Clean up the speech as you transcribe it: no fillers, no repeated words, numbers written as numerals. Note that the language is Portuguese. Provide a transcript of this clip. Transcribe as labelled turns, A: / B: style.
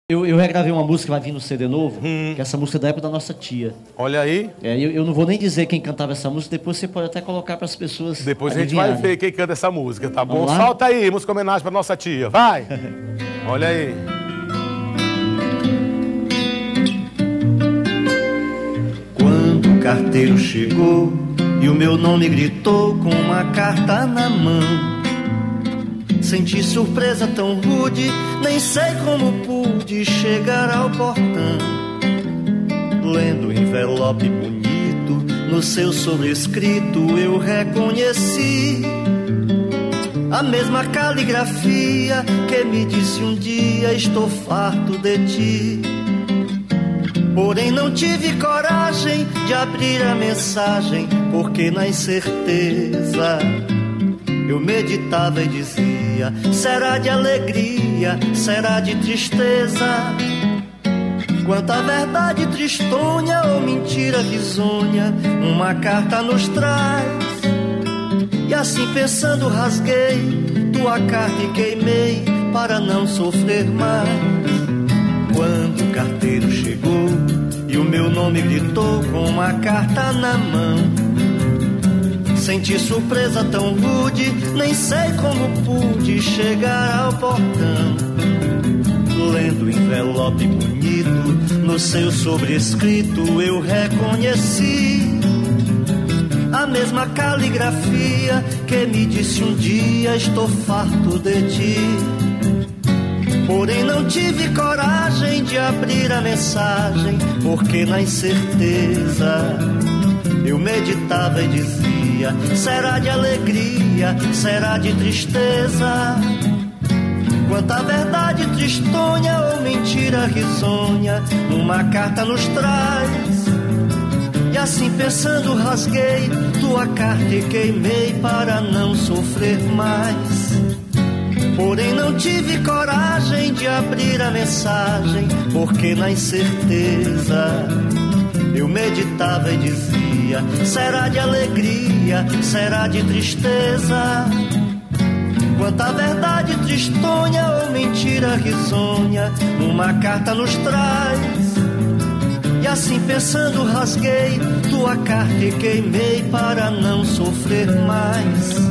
A: Eu regravei uma música que vai vir no CD novo, que é essa música da época da nossa tia.
B: Olha aí.
A: Eu não vou nem dizer quem cantava essa música, depois você pode até colocar para as pessoas.
B: Depois a gente vai ver quem canta essa música, tá bom?
A: Vamos lá?
B: Solta aí, música homenagem pra nossa tia, vai! Olha aí.
C: Quando o carteiro chegou e o meu nome gritou com uma carta na mão, senti surpresa tão rude, nem sei como pude chegar ao portão. Lendo o envelope bonito, no seu sobrescrito eu reconheci a mesma caligrafia que me disse um dia: estou farto de ti. Porém não tive coragem de abrir a mensagem, porque na incerteza eu meditava e dizia: será de alegria, será de tristeza? Quanta verdade tristonha ou mentira risonha uma carta nos traz. E assim pensando rasguei tua carta e queimei para não sofrer mais. Quando o carteiro chegou e o meu nome gritou com uma carta na mão, senti surpresa tão rude, nem sei como pude chegar ao portão. Lendo o envelope bonito, no seu sobrescrito eu reconheci a mesma caligrafia que me disse um dia: estou farto de ti. Porém não tive coragem de abrir a mensagem, porque na incerteza eu meditava e dizia: será de alegria, será de tristeza? Quanta verdade tristonha ou mentira risonha uma carta nos traz. E assim pensando rasguei tua carta e queimei para não sofrer mais. Porém não tive coragem de abrir a mensagem, porque na incerteza eu meditava e dizia: será de alegria, será de tristeza? Quanta verdade tristonha ou mentira risonha uma carta nos traz. E assim pensando rasguei tua carta e queimei para não sofrer mais.